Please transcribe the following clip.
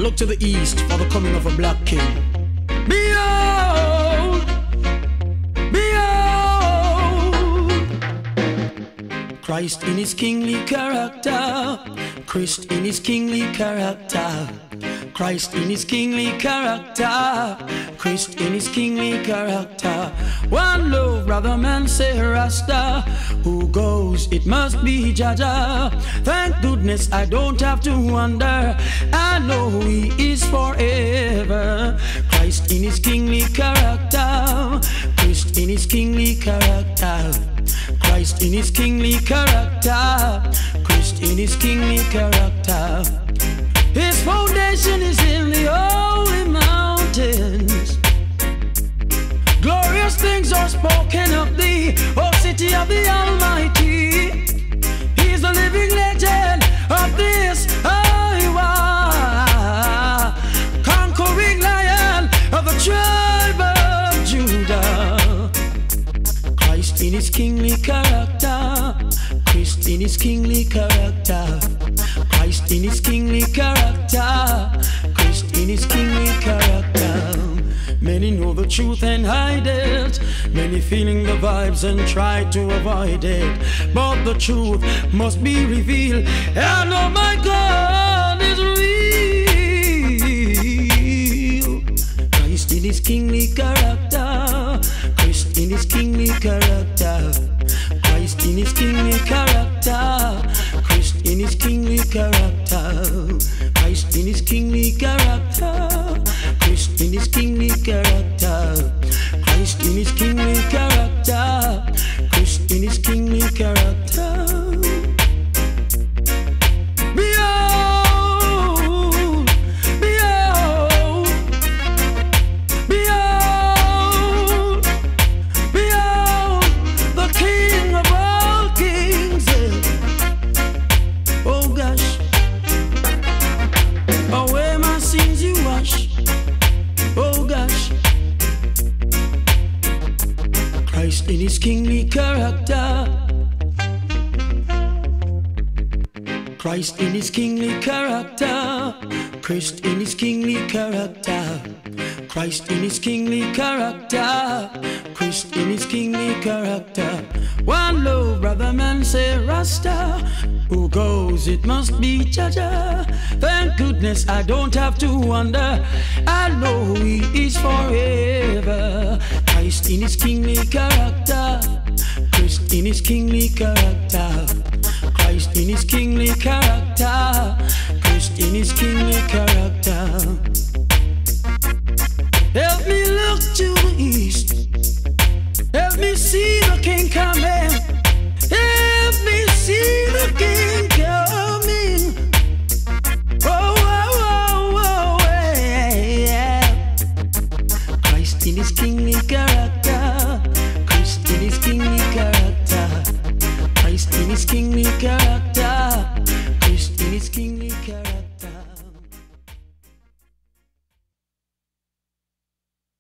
Look to the east for the coming of a black king. Behold, behold, Christ in his kingly character, Christ in his kingly character, Christ in his kingly character, Christ in his kingly character. One love, brother man, say Rasta. Who goes, it must be Jaja. Thank goodness I don't have to wonder. I know he is forever. Christ in his kingly character, Christ in his kingly character, Christ in his kingly character, Christ in his kingly character. His foundation is in the holy mountains. Glorious things are spoken of thee, O city of the Almighty. He is the living legend of this Iowa, conquering lion of the tribe of Judah. Christ in his kingly character, Christ in his kingly character, Christ in his kingly character, Christ in his kingly character. Many know the truth and hide it. Many feeling the vibes and try to avoid it. But the truth must be revealed. And oh my God is real. Christ in his kingly character, Christ in his kingly character, Christ in his kingly character, Christ in his kingly character, Christ in his kingly character, Christ in his kingly character, Christ in his kingly character, Christ in his kingly character. Behold, behold, behold, behold, the King of all kings. Oh gosh, away my sins you wash. Oh gosh, Christ in his kingly character, Christ in his kingly character, Christ in his kingly character, Christ in his kingly character, Christ in his kingly character. One love, brother man, say Rasta. Who goes, it must be Jaja. Thank goodness I don't have to wonder. I know he is forever. Christ in his kingly character, Christ in his kingly character, Christ in his kingly character, Christ in his kingly character. Help me look to the east. Help me see the King coming. Help me see the King coming. Oh, oh, oh, oh, yeah. Christ in his kingly character, Christ in his kingly character, Christ in his kingly character,